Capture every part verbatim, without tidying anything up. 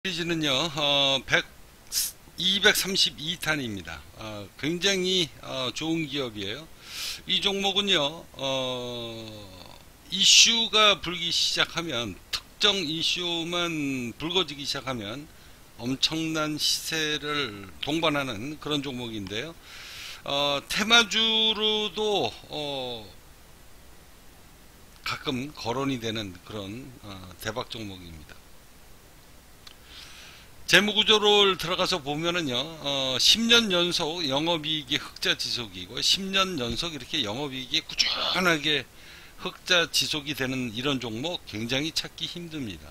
시리즈는요, 어, 백, 이백삼십이 탄입니다. 어, 굉장히 어, 좋은 기업이에요. 이 종목은요, 어, 이슈가 불기 시작하면, 특정 이슈만 불거지기 시작하면 엄청난 시세를 동반하는 그런 종목인데요. 어, 테마주로도 어, 가끔 거론이 되는 그런 어, 대박 종목입니다. 재무구조를 들어가서 보면은요, 어, 십 년 연속 영업이익이 흑자 지속이고, 십 년 연속 이렇게 영업이익이 꾸준하게 흑자 지속이 되는 이런 종목 굉장히 찾기 힘듭니다.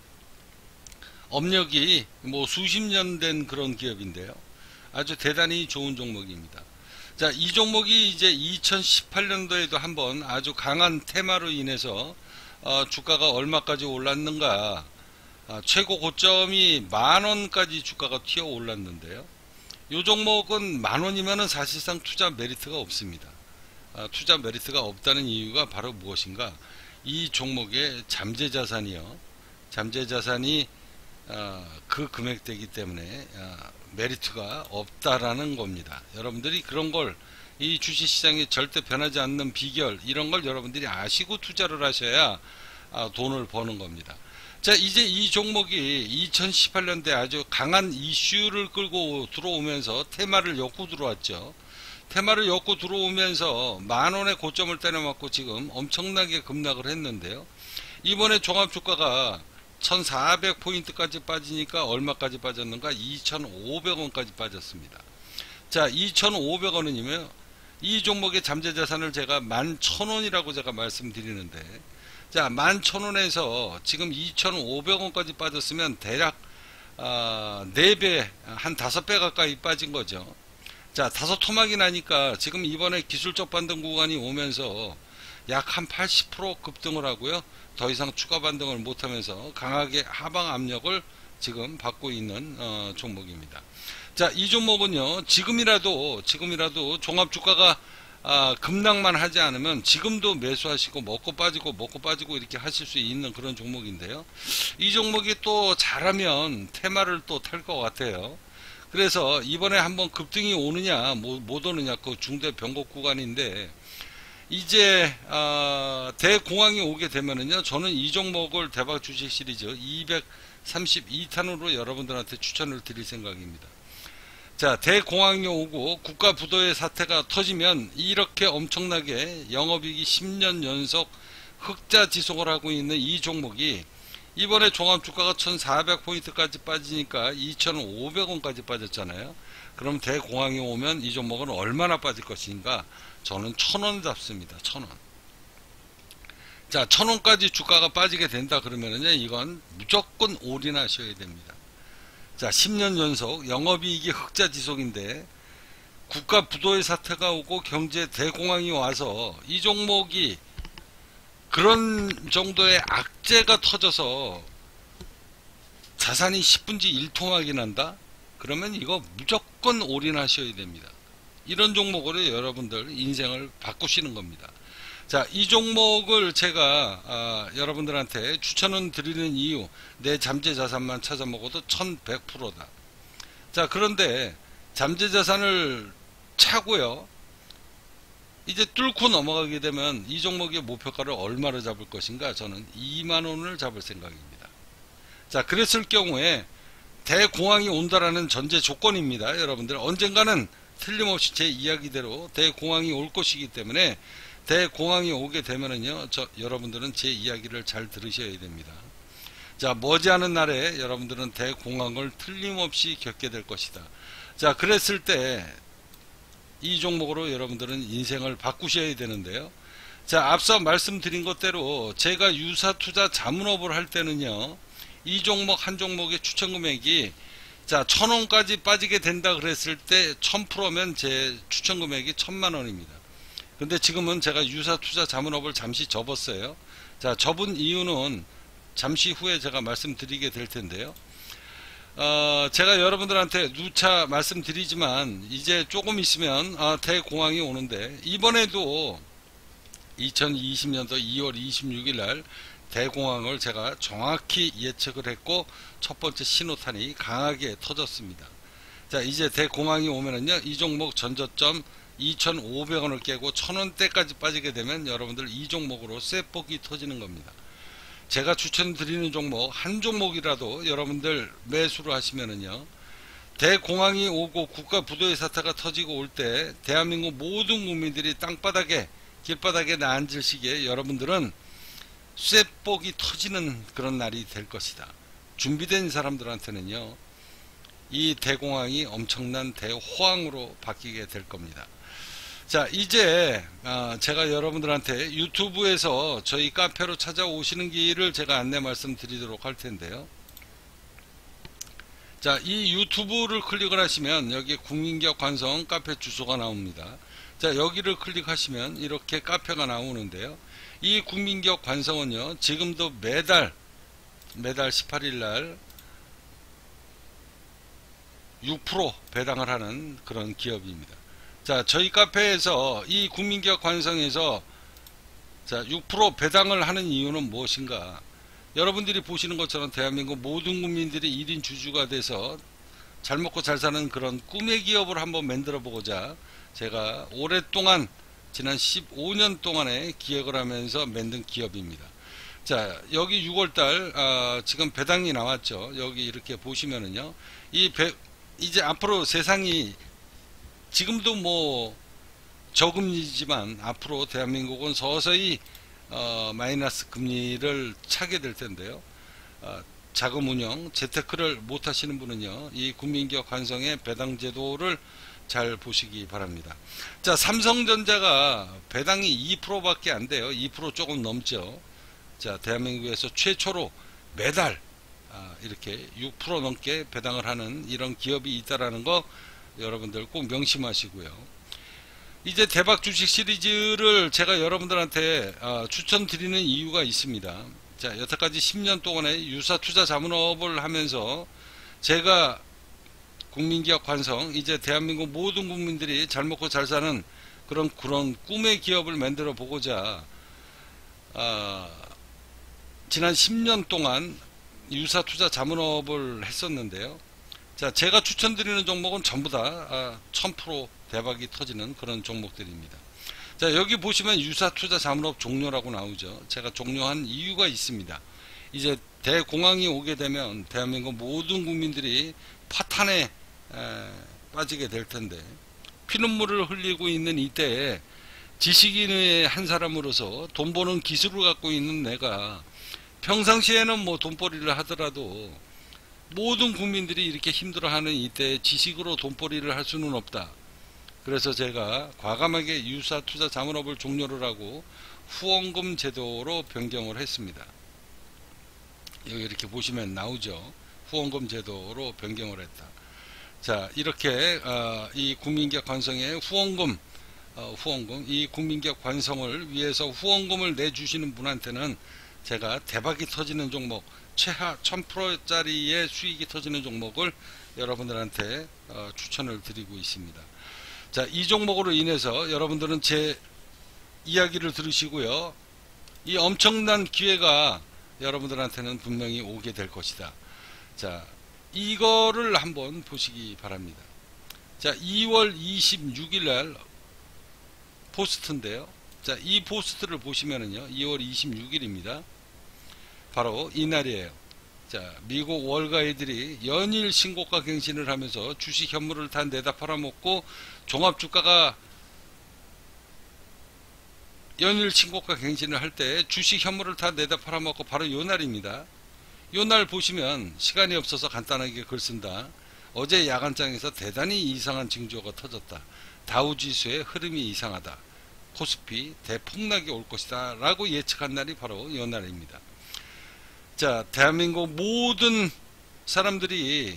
업력이 뭐 수십 년 된 그런 기업인데요. 아주 대단히 좋은 종목입니다. 자, 이 종목이 이제 이천십팔 년도에도 한번 아주 강한 테마로 인해서 어, 주가가 얼마까지 올랐는가, 아, 최고 고점이 만원까지 주가가 튀어 올랐는데요. 이 종목은 만원이면 사실상 투자 메리트가 없습니다. 아, 투자 메리트가 없다는 이유가 바로 무엇인가? 이 종목의 잠재자산이요. 잠재자산이 아, 그 금액대이기 때문에 아, 메리트가 없다라는 겁니다. 여러분들이 그런 걸, 이 주식시장이 절대 변하지 않는 비결, 이런 걸 여러분들이 아시고 투자를 하셔야 아, 돈을 버는 겁니다. 자, 이제 이 종목이 이천십팔 년대 아주 강한 이슈를 끌고 들어오면서 테마를 엮고 들어왔죠. 테마를 엮고 들어오면서 만원의 고점을 때려맞고 지금 엄청나게 급락을 했는데요. 이번에 종합주가가 천사백 포인트까지 빠지니까 얼마까지 빠졌는가? 이천오백 원까지 빠졌습니다. 자, 이천오백 원이면 이 종목의 잠재자산을 제가 만 천 원이라고 제가 말씀드리는데, 자, 만 천 원에서 지금 이천오백 원까지 빠졌으면 대략 아, 네 배, 한 다섯 배 가까이 빠진 거죠. 자, 다섯 토막이 나니까 지금 이번에 기술적 반등 구간이 오면서 약 한 팔십 퍼센트 급등을 하고요. 더 이상 추가 반등을 못하면서 강하게 하방 압력을 지금 받고 있는 어, 종목입니다. 자, 이 종목은요, 지금이라도 지금이라도 종합주가가 아, 급락만 하지 않으면 지금도 매수하시고 먹고 빠지고 먹고 빠지고 이렇게 하실 수 있는 그런 종목인데요. 이 종목이 또 잘하면 테마를 또 탈 것 같아요. 그래서 이번에 한번 급등이 오느냐 못 오느냐 그 중대 변곡 구간인데, 이제 어, 대공황이 오게 되면은요, 저는 이 종목을 대박 주식 시리즈 이백삼십이 탄으로 여러분들한테 추천을 드릴 생각입니다. 자, 대공황이 오고 국가 부도의 사태가 터지면 이렇게 엄청나게 영업이익이 십 년 연속 흑자 지속을 하고 있는 이 종목이 이번에 종합주가가 천사백 포인트까지 빠지니까 이천오백 원까지 빠졌잖아요. 그럼 대공황이 오면 이 종목은 얼마나 빠질 것인가? 저는 천 원 잡습니다. 천 원. 자, 천 원까지 주가가 빠지게 된다 그러면은요, 이건 무조건 올인하셔야 됩니다. 자, 십 년 연속 영업이익이 흑자 지속인데 국가 부도의 사태가 오고 경제 대공황이 와서 이 종목이 그런 정도의 악재가 터져서 자산이 십분지 일 토막이 난다? 그러면 이거 무조건 올인하셔야 됩니다. 이런 종목으로 여러분들 인생을 바꾸시는 겁니다. 자, 이 종목을 제가 아, 여러분들한테 추천을 드리는 이유, 내 잠재자산만 찾아 먹어도 천백 퍼센트다. 자, 그런데 잠재자산을 차고요, 이제 뚫고 넘어가게 되면 이 종목의 목표가를 얼마로 잡을 것인가? 저는 이만 원을 잡을 생각입니다. 자, 그랬을 경우에 대공황이 온다라는 전제 조건입니다. 여러분들 언젠가는 틀림없이 제 이야기대로 대공황이 올 것이기 때문에, 대공황이 오게 되면은요, 저 여러분들은 제 이야기를 잘 들으셔야 됩니다. 자, 머지않은 날에 여러분들은 대공황을 틀림없이 겪게 될 것이다. 자, 그랬을 때 이 종목으로 여러분들은 인생을 바꾸셔야 되는데요. 자, 앞서 말씀드린 것대로 제가 유사투자 자문업을 할 때는요, 이 종목 한 종목의 추천 금액이 자, 천 원까지 빠지게 된다 그랬을 때 천 퍼센트면 제 추천 금액이 천만 원입니다. 근데 지금은 제가 유사투자 자문업을 잠시 접었어요. 자, 접은 이유는 잠시 후에 제가 말씀드리게 될 텐데요. 어, 제가 여러분들한테 누차 말씀드리지만 이제 조금 있으면 아, 대공황이 오는데, 이번에도 이천이십 년도 이월 이십육일 날 대공황을 제가 정확히 예측을 했고 첫 번째 신호탄이 강하게 터졌습니다. 자, 이제 대공황이 오면은요, 이 종목 전저점 이천오백 원을 깨고 천 원대까지 빠지게 되면 여러분들 이 종목으로 쇠폭이 터지는 겁니다. 제가 추천드리는 종목 한 종목이라도 여러분들 매수를 하시면은요, 대공황이 오고 국가 부도의 사태가 터지고 올 때 대한민국 모든 국민들이 땅바닥에 길바닥에 앉을 시기에 여러분들은 쇠폭이 터지는 그런 날이 될 것이다. 준비된 사람들한테는요, 이 대공황이 엄청난 대호황으로 바뀌게 될 겁니다. 자, 이제 제가 여러분들한테 유튜브에서 저희 카페로 찾아오시는 길을 제가 안내 말씀드리도록 할 텐데요. 자, 이 유튜브를 클릭을 하시면 여기 국민기업 관성 카페 주소가 나옵니다. 자, 여기를 클릭하시면 이렇게 카페가 나오는데요. 이 국민기업 관성은요, 지금도 매달 매달 십팔 일 날 육 퍼센트 배당을 하는 그런 기업입니다. 자, 저희 카페에서 이 국민기업 관성에서 자, 육 퍼센트 배당을 하는 이유는 무엇인가? 여러분들이 보시는 것처럼 대한민국 모든 국민들이 일 인 주주가 돼서 잘 먹고 잘 사는 그런 꿈의 기업을 한번 만들어 보고자 제가 오랫동안 지난 십오 년 동안에 기획을 하면서 만든 기업입니다. 자, 여기 유월달 아, 지금 배당이 나왔죠. 여기 이렇게 보시면은요, 이 배, 이제 앞으로 세상이 지금도 뭐 저금리지만 앞으로 대한민국은 서서히 어, 마이너스 금리를 차게 될 텐데요. 어, 자금운용, 재테크를 못 하시는 분은요, 이 국민기업 관성의 배당 제도를 잘 보시기 바랍니다. 자, 삼성전자가 배당이 이 퍼센트밖에 안 돼요. 이 퍼센트 조금 넘죠. 자, 대한민국에서 최초로 매달 아, 이렇게 육 퍼센트 넘게 배당을 하는 이런 기업이 있다라는 거 여러분들 꼭 명심하시고요. 이제 대박 주식 시리즈를 제가 여러분들한테 어, 추천드리는 이유가 있습니다. 자, 여태까지 십 년 동안의 유사투자 자문업을 하면서 제가 국민기업 관성, 이제 대한민국 모든 국민들이 잘 먹고 잘 사는 그런 그런 꿈의 기업을 만들어 보고자 어, 지난 십 년 동안 유사투자 자문업을 했었는데요. 자, 제가 추천드리는 종목은 전부 다 아, 천 퍼센트 대박이 터지는 그런 종목들입니다. 자, 여기 보시면 유사투자 자문업 종료라고 나오죠. 제가 종료한 이유가 있습니다. 이제 대공황이 오게 되면 대한민국 모든 국민들이 파탄에 에, 빠지게 될 텐데, 피눈물을 흘리고 있는 이때에 지식인의 한 사람으로서 돈 버는 기술을 갖고 있는 내가 평상시에는 뭐 돈벌이를 하더라도 모든 국민들이 이렇게 힘들어하는 이때 지식으로 돈벌이를 할 수는 없다. 그래서 제가 과감하게 유사투자 자문업을 종료를 하고 후원금 제도로 변경을 했습니다. 여기 이렇게 보시면 나오죠. 후원금 제도로 변경을 했다. 자, 이렇게 어, 이 국민기업 관성의 후원금, 어, 후원금, 이 국민기업 관성을 위해서 후원금을 내주시는 분한테는 제가 대박이 터지는 종목, 최하 천 퍼센트짜리의 수익이 터지는 종목을 여러분들한테 어, 추천을 드리고 있습니다. 자, 이 종목으로 인해서 여러분들은 제 이야기를 들으시고요, 이 엄청난 기회가 여러분들한테는 분명히 오게 될 것이다. 자, 이거를 한번 보시기 바랍니다. 자, 이월 이십육일 날 포스트인데요. 자, 이 포스트를 보시면은요, 이월 이십육일입니다. 바로 이날이에요. 자, 미국 월가이들이 연일 신고가 갱신을 하면서 주식 현물을 다 내다 팔아먹고 종합주가가 연일 신고가 갱신을 할 때 주식 현물을 다 내다 팔아먹고 바로 요 날입니다. 요 날 보시면 시간이 없어서 간단하게 글 쓴다. 어제 야간장에서 대단히 이상한 징조가 터졌다. 다우지수의 흐름이 이상하다. 코스피 대폭락이 올 것이다 라고 예측한 날이 바로 요 날입니다. 자, 대한민국 모든 사람들이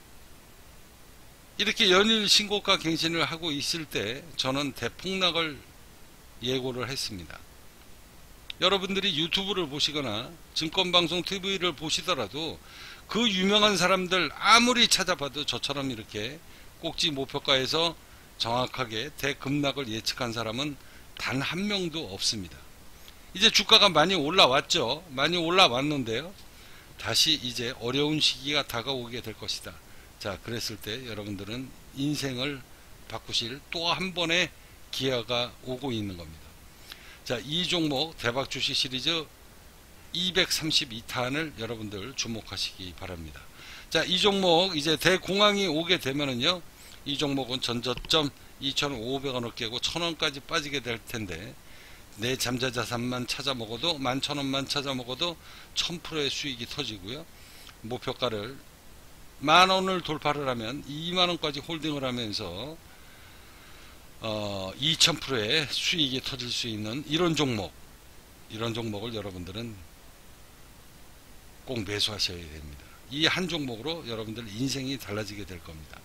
이렇게 연일 신고가 갱신을 하고 있을 때 저는 대폭락을 예고를 했습니다. 여러분들이 유튜브를 보시거나 증권방송 티비를 보시더라도 그 유명한 사람들 아무리 찾아봐도 저처럼 이렇게 꼭지 목표가에서 정확하게 대급락을 예측한 사람은 단 한 명도 없습니다. 이제 주가가 많이 올라왔죠. 많이 올라왔는데요. 다시 이제 어려운 시기가 다가오게 될 것이다. 자, 그랬을 때 여러분들은 인생을 바꾸실 또 한 번의 기회가 오고 있는 겁니다. 자, 이 종목 대박 주식 시리즈 이백삼십이 탄을 여러분들 주목하시기 바랍니다. 자, 이 종목 이제 대공황이 오게 되면은요, 이 종목은 전저점 이천오백 원을 깨고 천 원까지 빠지게 될 텐데, 내 잠재 자산만 찾아 먹어도 만 천 원만 찾아 먹어도 천 퍼센트의 수익이 터지고요. 목표가를 만 원을 돌파를 하면 이만 원까지 홀딩을 하면서 어, 이천 퍼센트의 수익이 터질 수 있는 이런 종목, 이런 종목을 여러분들은 꼭 매수하셔야 됩니다. 이 한 종목으로 여러분들 인생이 달라지게 될 겁니다.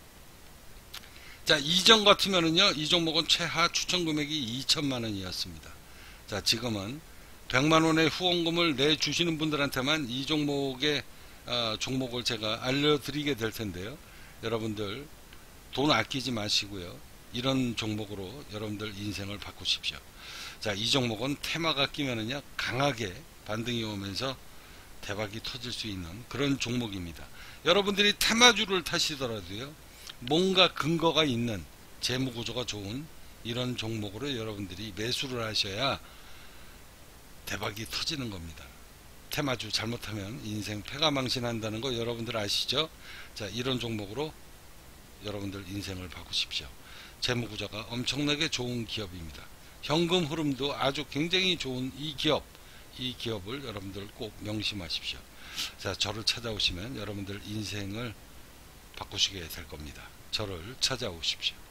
자, 이전 같으면은요, 이 종목은 최하 추천 금액이 이천만 원이었습니다. 자, 지금은 백만 원의 후원금을 내주시는 분들한테만 이 종목의 어, 종목을 제가 알려드리게 될 텐데요. 여러분들 돈 아끼지 마시고요. 이런 종목으로 여러분들 인생을 바꾸십시오. 자, 이 종목은 테마가 끼면은요, 강하게 반등이 오면서 대박이 터질 수 있는 그런 종목입니다. 여러분들이 테마주를 타시더라도요, 뭔가 근거가 있는 재무구조가 좋은 이런 종목으로 여러분들이 매수를 하셔야 대박이 터지는 겁니다. 테마주 잘못하면 인생 패가망신한다는 거 여러분들 아시죠? 자, 이런 종목으로 여러분들 인생을 바꾸십시오. 재무구조가 엄청나게 좋은 기업입니다. 현금 흐름도 아주 굉장히 좋은 이 기업, 이 기업을 여러분들 꼭 명심하십시오. 자, 저를 찾아오시면 여러분들 인생을 바꾸시게 될 겁니다. 저를 찾아오십시오.